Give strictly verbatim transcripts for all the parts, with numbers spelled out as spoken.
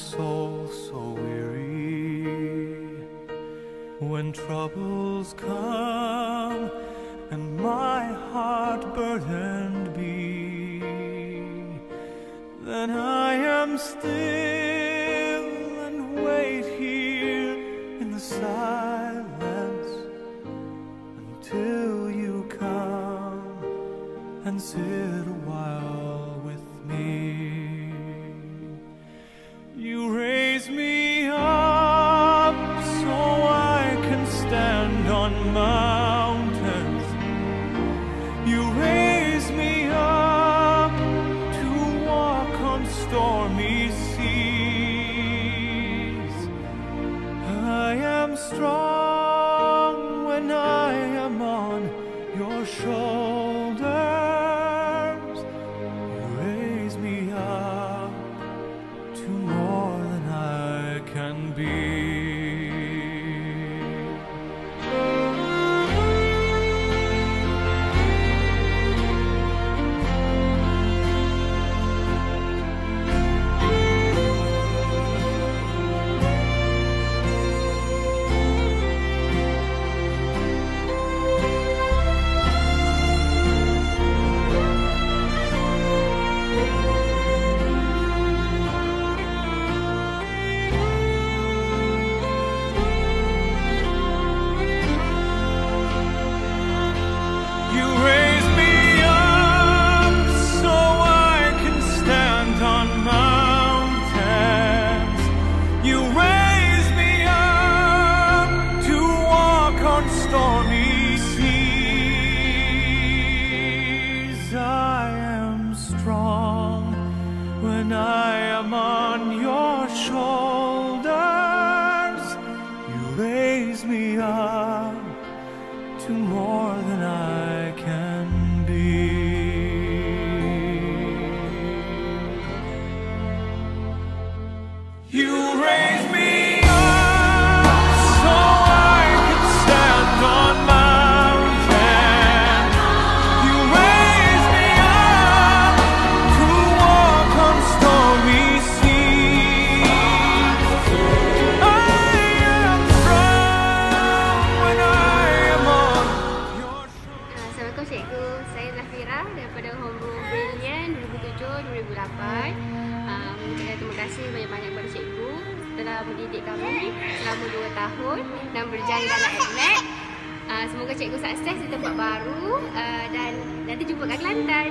soul so weary. When troubles come and my heart burdened be, then I am still and wait here in the silence until you come and sit a while with me. You raise me up so I can stand on mountains. You raise me up to walk on stormy seas. I am strong when I am on your shoulders. You raise me up to more than I can be. Stormy seas, I am strong when I am on your shoulders. You raise me up to more than I can be. You raise me cikgu, saya Zafira daripada Homeroom Brilliant dua ribu tujuh dua ribu lapan. Um, terima kasih banyak-banyak kepada cikgu telah mendidik kami selama dua tahun dan berjaya dalam Adnet. Uh, semoga cikgu sukses di tempat baru uh, dan nanti jumpa kat Kelantan.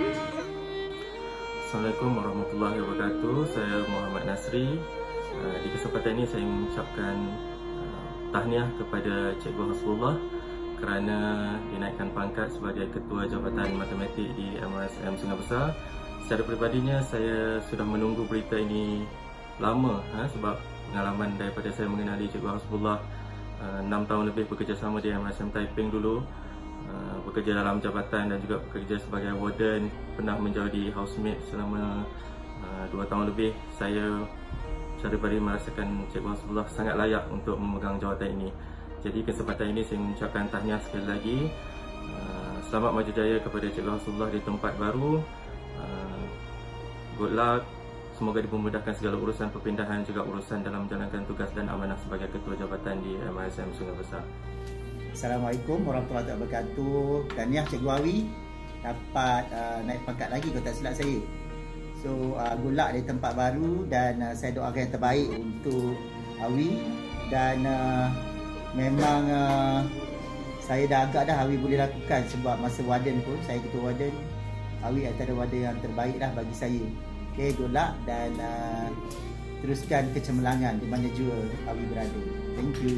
Assalamualaikum warahmatullahi wabarakatuh. Saya Muhammad Nasri. Uh, di kesempatan ini saya mengucapkan uh, tahniah kepada Cikgu Hasbullah kerana dinaikkan pangkat sebagai Ketua Jabatan Matematik di M R S M Sungai Besar. Secara peribadinya, saya sudah menunggu berita ini lama ha, sebab pengalaman daripada saya mengenali Cikgu Hasbullah uh, enam tahun lebih bekerjasama di M R S M Taiping dulu, uh, bekerja dalam jabatan dan juga bekerja sebagai warden, pernah menjadi housemate selama uh, dua tahun lebih. Saya secara peribadi merasakan Cikgu Hasbullah sangat layak untuk memegang jawatan ini. Jadi kesempatan ini saya mengucapkan tahniah sekali lagi. Uh, selamat maju jaya kepada Cikgu Hasbullah di tempat baru. Uh, good luck. Semoga dipermudahkan segala urusan perpindahan, juga urusan dalam menjalankan tugas dan amanah sebagai Ketua Jabatan di M R S M Sungai Besar. Assalamualaikum warahmatullahi wabarakatuh. Tahniah Cikgu Awi dapat uh, naik pangkat lagi kalau tak silap saya. So uh, good luck di tempat baru dan uh, saya doakan yang terbaik untuk Awi dan uh, memang uh, saya dah agak dah Awi boleh lakukan sebab masa warden pun saya ketua warden, Awi antara warden yang terbaik lah bagi saya. Okay, good luck dan uh, teruskan kecemerlangan di mana jua Awi berada. Thank you.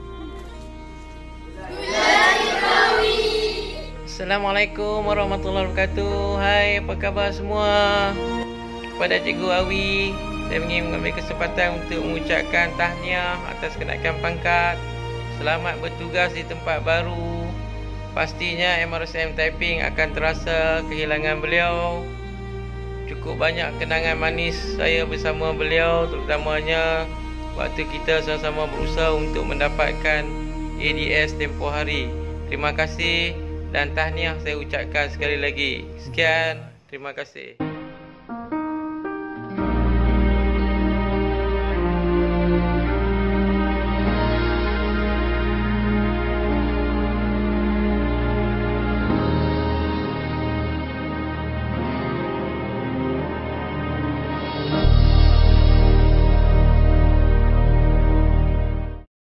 Assalamualaikum warahmatullahi wabarakatuh. Hai, apa khabar semua? Kepada Cikgu Awi, saya ingin mengambil kesempatan untuk mengucapkan tahniah atas kenaikan pangkat. Selamat bertugas di tempat baru. Pastinya M R S M Taiping akan terasa kehilangan beliau. Cukup banyak kenangan manis saya bersama beliau, terutamanya waktu kita sama-sama berusaha untuk mendapatkan A D S tempoh hari. Terima kasih dan tahniah saya ucapkan sekali lagi. Sekian, terima kasih.